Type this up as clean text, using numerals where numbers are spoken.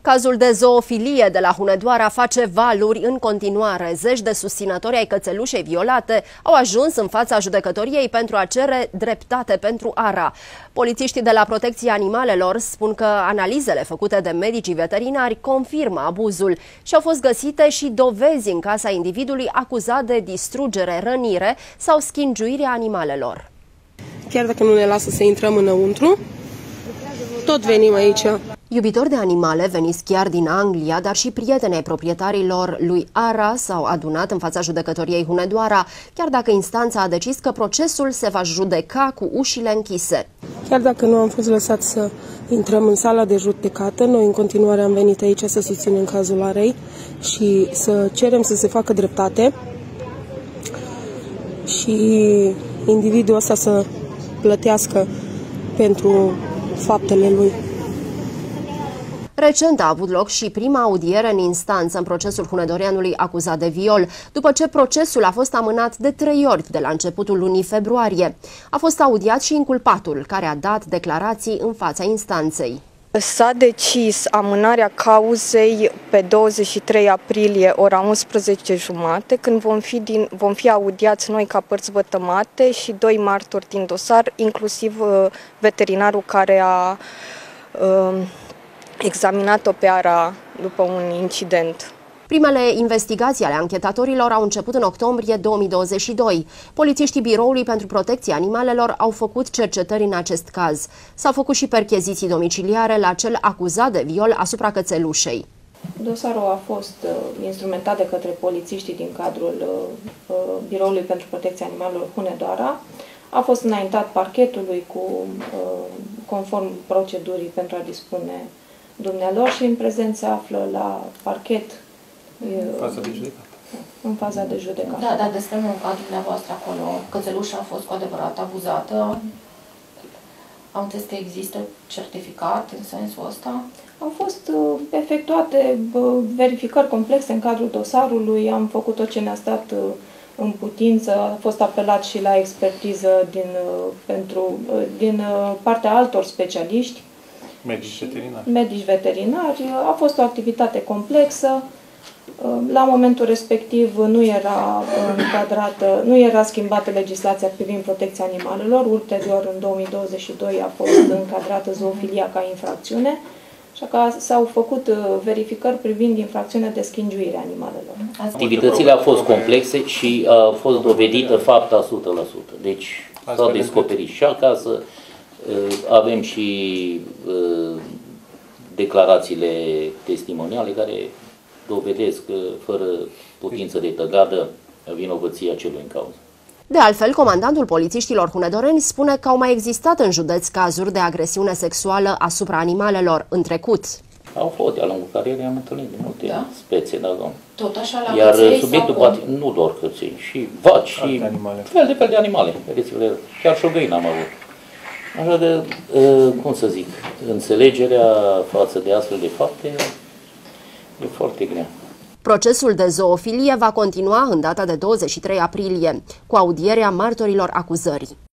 Cazul de zoofilie de la Hunedoara face valuri în continuare. Zeci de susținători ai cățelușei violate au ajuns în fața judecătoriei pentru a cere dreptate pentru Ara. Polițiștii de la Protecția Animalelor spun că analizele făcute de medicii veterinari confirmă abuzul și au fost găsite și dovezi în casa individului acuzat de distrugere, rănire sau schingiuire a animalelor. Chiar dacă nu ne lasă să intrăm înăuntru, tot venim aici. Iubitori de animale veniți chiar din Anglia, dar și prieteni ai proprietarilor lui Ara s-au adunat în fața judecătoriei Hunedoara, chiar dacă instanța a decis că procesul se va judeca cu ușile închise. Chiar dacă nu am fost lăsați să intrăm în sala de judecată, noi în continuare am venit aici să susținem cazul Arei și să cerem să se facă dreptate și individul ăsta să plătească pentru faptele lui. Recent a avut loc și prima audiere în instanță în procesul hunedoreanului acuzat de viol, după ce procesul a fost amânat de 3 ori de la începutul lunii februarie. A fost audiat și inculpatul, care a dat declarații în fața instanței. S-a decis amânarea cauzei pe 23 aprilie, ora 11:30, când vom fi audiați noi ca părți vătămate și 2 martori din dosar, inclusiv veterinarul care a examinat-o pe Ara după un incident. Primele investigații ale anchetatorilor au început în octombrie 2022. Polițiștii Biroului pentru Protecția Animalelor au făcut cercetări în acest caz. S-au făcut și percheziții domiciliare la cel acuzat de viol asupra cățelușei. Dosarul a fost instrumentat de către polițiștii din cadrul Biroului pentru Protecția Animalelor Hunedoara. A fost înaintat parchetului conform procedurii pentru a dispune dumnealor și în prezent se află la parchet în faza de judecată. Da, dar despre munca dumneavoastră acolo, cățelușa a fost cu adevărat abuzată. Am înțeles că există certificat în sensul ăsta? Au fost efectuate verificări complexe în cadrul dosarului, am făcut tot ce ne-a stat în putință, a fost apelat și la expertiză din partea altor specialiști. Medici veterinari. A fost o activitate complexă. La momentul respectiv nu era schimbată legislația privind protecția animalelor. Ulterior, în 2022, a fost încadrată zoofilia ca infracțiune. Așa că s-au făcut verificări privind infracțiunea de schingiuire a animalelor. Activitățile au fost complexe și a fost dovedită fapta 100%. Deci s-au descoperit și acasă. Avem și declarațiile testimoniale care dovedesc fără putință de tăgadă vinovăția celui în cauză. De altfel, comandantul polițiștilor hunedoreni spune că au mai existat în județ cazuri de agresiune sexuală asupra animalelel în trecut. Au fost, de-a lungul carierei am întâlnit de multe spețe, da, domnule. Tot așa la Iar căței subiectul sau nu doar căței, și vaci, și fel de animale. Vedeți-vă, chiar și o găină am avut. Așa de, cum să zic, înțelegerea față de astfel de fapte e foarte grea. Procesul de zoofilie va continua în data de 23 aprilie, cu audierea martorilor acuzării.